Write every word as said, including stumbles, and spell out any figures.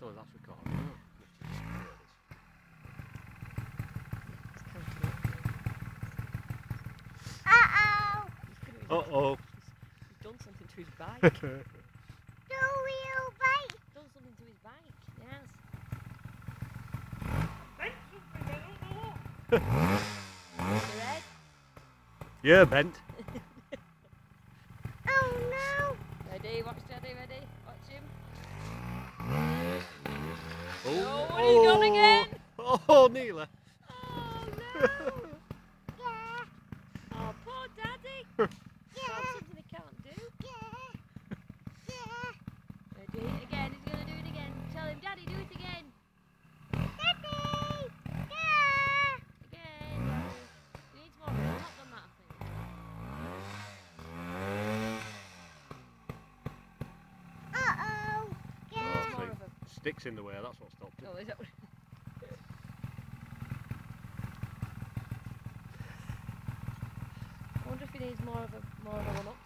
still that's recording. Uh-oh! Uh-oh. He's done something to his bike. Two-wheel bike. Done something to his bike, yes. You red? Yeah, bent. Oh no! Ready, watch Daddy, ready, watch him. Oh, Oh, and he's gone again! Oh, Neela. Oh no! Yeah, Oh, poor Daddy! yeah, That's something he can't do. yeah, yeah. Ready, again, he's gonna do it again. Tell him, Daddy, do it again. Daddy! Yeah! Again. He needs more of a top than that, I think. Uh-oh! He Yeah. needs Oh, more see. of a... Sticks in the way, that's what stopped it. Oh, is that... I wonder if he needs more of a more of a one-up.